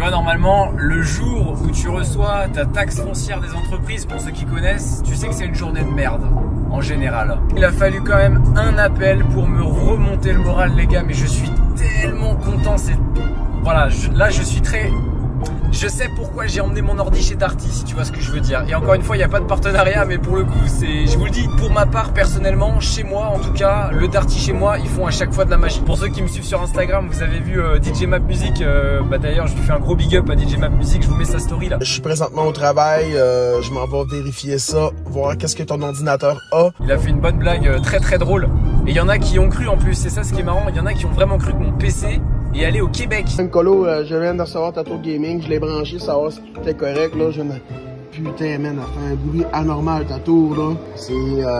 vois, normalement, le jour où tu reçois ta taxe foncière des entreprises, pour ceux qui connaissent, tu sais que c'est une journée de merde, en général. Il a fallu quand même un appel pour me remonter le moral, les gars, mais je suis tellement content. Voilà, là, je suis très... Je sais pourquoi j'ai emmené mon ordi chez Darty, si tu vois ce que je veux dire. Et encore une fois, il n'y a pas de partenariat, mais pour le coup, je vous le dis, pour ma part, personnellement, chez moi, en tout cas, le Darty chez moi, ils font à chaque fois de la magie. Pour ceux qui me suivent sur Instagram, vous avez vu DJ Map Music. D'ailleurs, je lui fais un gros big up à DJ Map Music. Je vous mets sa story là. Je suis présentement au travail, je m'en vais vérifier ça, voir qu'est-ce que ton ordinateur a. Il a fait une bonne blague très très drôle. Et il y en a qui ont cru en plus, c'est ça ce qui est marrant. Il y en a qui ont vraiment cru que mon PC est allé au Québec. Colo, je viens de recevoir ta tour gaming, je l'ai branché, savoir si tout est correct là. Putain, man, elle fait un bruit anormal ta tour là. C'est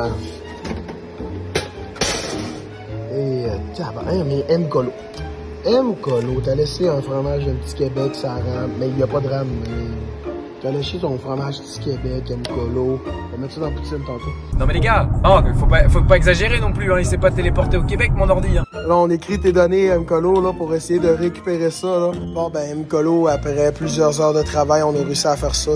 mais M-Colo. M-Colo, t'as laissé un fromage d'un petit Québec, ça rame, mais il n'y a pas de rame. T'as laissé ton fromage petit Québec, M-Colo. On va mettre ça dans la poutine tantôt. Non mais les gars, oh, faut pas exagérer non plus, hein. Il s'est pas téléporté au Québec mon ordi. Hein. Là on écrit tes données M-Colo là, pour essayer de récupérer ça. Là. Bon ben M-Colo, après plusieurs heures de travail, on a réussi à faire ça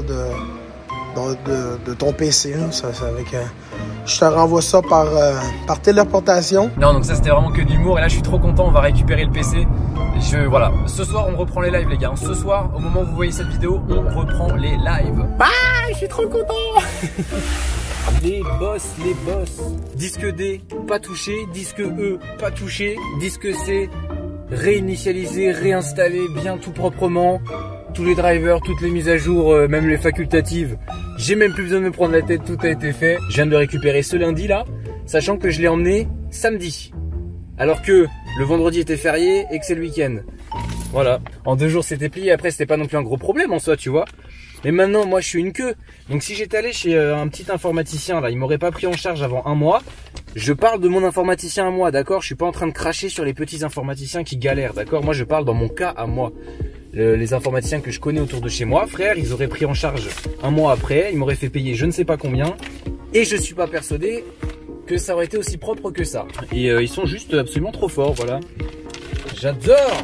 de ton PC. Là. Ça avec, je te renvoie ça par téléportation. Non, donc ça c'était vraiment que de l'humour et là je suis trop content, on va récupérer le PC. Voilà, ce soir on reprend les lives les gars. Ce soir, au moment où vous voyez cette vidéo, on reprend les lives. Bye, je suis trop content. Les boss. Disque D, pas touché. Disque E, pas touché. Disque C, réinitialisé, réinstallé, bien tout proprement. Tous les drivers, toutes les mises à jour, même les facultatives. J'ai même plus besoin de me prendre la tête, tout a été fait. Je viens de le récupérer ce lundi là, sachant que je l'ai emmené samedi. Alors que le vendredi était férié et que c'est le week-end. Voilà. En 2 jours c'était plié, après c'était pas non plus un gros problème en soi, tu vois. Mais maintenant moi je suis une queue. Donc si j'étais allé chez un petit informaticien là, il m'aurait pas pris en charge avant 1 mois. Je parle de mon informaticien à moi, d'accord. Je suis pas en train de cracher sur les petits informaticiens qui galèrent, d'accord. Moi je parle dans mon cas à moi. Les informaticiens que je connais autour de chez moi, frère, ils auraient pris en charge 1 mois après, ils m'auraient fait payer je ne sais pas combien. Et je suis pas persuadé que ça aurait été aussi propre que ça. Et ils sont juste absolument trop forts, voilà. J'adore.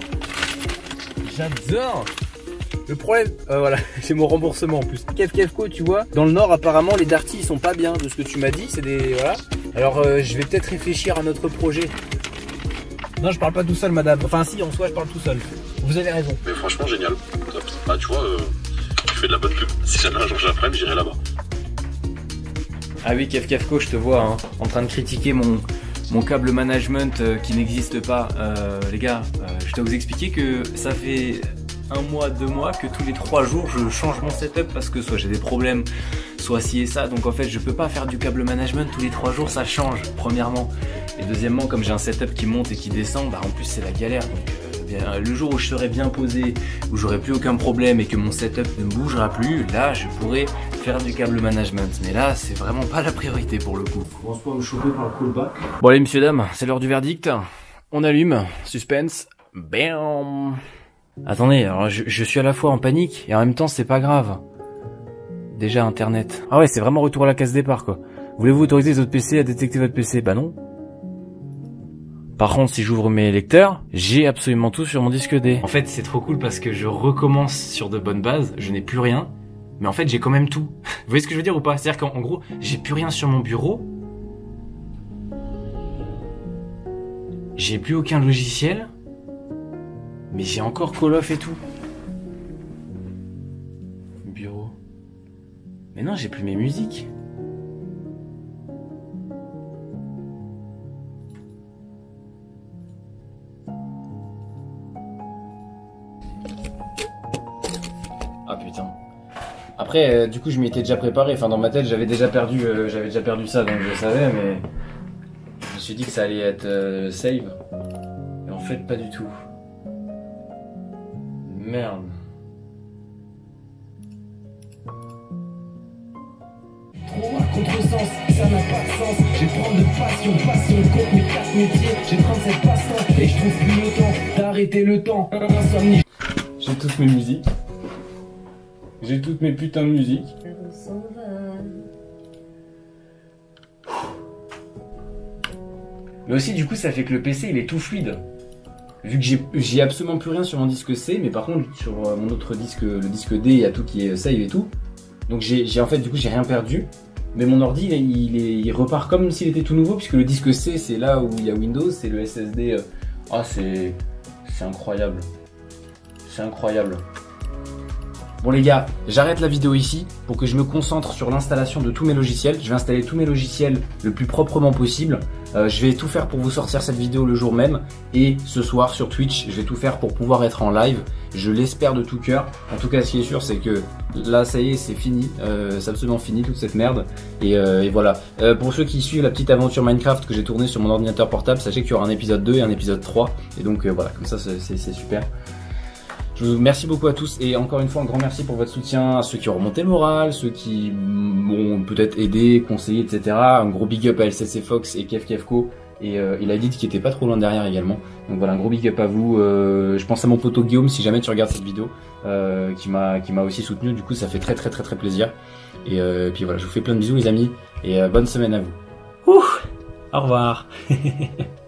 Le problème, voilà, c'est mon remboursement en plus. Kefko, tu vois, dans le Nord apparemment les Darty ils sont pas bien de ce que tu m'as dit, c'est des, voilà. Alors je vais peut-être réfléchir à notre projet. Non, je parle pas tout seul, madame. Enfin si, en soi je parle tout seul. Vous avez raison. Mais franchement génial. Bah tu vois, tu fais de la bonne pub. Si jamais un jour j'apprends, j'irai là-bas. Ah oui, Kefko, je te vois hein, en train de critiquer mon câble management qui n'existe pas. Les gars, je dois vous expliquer que ça fait 1 mois, 2 mois que tous les 3 jours je change mon setup parce que soit j'ai des problèmes, soit ci et ça. Donc en fait je peux pas faire du câble management tous les 3 jours, ça change premièrement. Et deuxièmement, comme j'ai un setup qui monte et qui descend, bah en plus c'est la galère. Donc le jour où je serai bien posé, où j'aurai plus aucun problème et que mon setup ne bougera plus, là je pourrai faire du câble management. Mais là c'est vraiment pas la priorité pour le coup. On se me choper par le callback. Bon allez messieurs dames, c'est l'heure du verdict. On allume, suspense, bam. Attendez, alors je suis à la fois en panique et en même temps c'est pas grave. Déjà internet. Ah ouais, c'est vraiment retour à la case départ quoi. Voulez-vous autoriser les autres PC à détecter votre PC? Bah non. Par contre, si j'ouvre mes lecteurs, j'ai absolument tout sur mon disque D. En fait, c'est trop cool parce que je recommence sur de bonnes bases, je n'ai plus rien, mais en fait, j'ai quand même tout. Vous voyez ce que je veux dire ou pas? C'est-à-dire qu'en gros, j'ai plus rien sur mon bureau, j'ai plus aucun logiciel, mais j'ai encore Call of et tout. Bureau. Mais non, j'ai plus mes musiques. Ah putain. Après, du coup, je m'y étais déjà préparé. Enfin, dans ma tête, j'avais déjà perdu ça, donc je savais, mais je me suis dit que ça allait être save. Et en fait, pas du tout. Merde. Trop à contresens, ça n'a pas de sens. Je vais prendre de passion contre mes 4 métiers. Je vais prendre cette passion et je trouve plus le temps d'arrêter le temps. Insomnie. J'ai toutes mes musiques. J'ai toutes mes putains de musiques. Mais aussi du coup ça fait que le PC il est tout fluide. vu que j'ai absolument plus rien sur mon disque C, mais par contre sur mon autre disque, le disque D, il y a tout qui est save et tout. Donc j'ai en fait du coup j'ai rien perdu. Mais mon ordi il repart comme s'il était tout nouveau, puisque le disque C c'est là où il y a Windows, c'est le SSD. Ah c'est incroyable. C'est incroyable. Bon les gars, j'arrête la vidéo ici pour que je me concentre sur l'installation de tous mes logiciels. Je vais installer tous mes logiciels le plus proprement possible. Je vais tout faire pour vous sortir cette vidéo le jour même. Et ce soir sur Twitch, je vais tout faire pour pouvoir être en live. Je l'espère de tout cœur. En tout cas, ce qui est sûr, c'est que là, ça y est, c'est fini. C'est absolument fini toute cette merde. Et voilà. Pour ceux qui suivent la petite aventure Minecraft que j'ai tournée sur mon ordinateur portable, sachez qu'il y aura un épisode 2 et un épisode 3. Et donc voilà, comme ça, c'est super. Je vous remercie beaucoup à tous et encore une fois un grand merci pour votre soutien à ceux qui ont remonté le moral, ceux qui m'ont peut-être aidé, conseillé, etc. Un gros big up à LCC Fox et KefKefco et il a dit qu'il était pas trop loin derrière également. Donc voilà, un gros big up à vous. Je pense à mon poteau Guillaume si jamais tu regardes cette vidéo, qui m'a aussi soutenu. Du coup ça fait très plaisir. Et puis voilà, je vous fais plein de bisous les amis et bonne semaine à vous. Ouh, au revoir.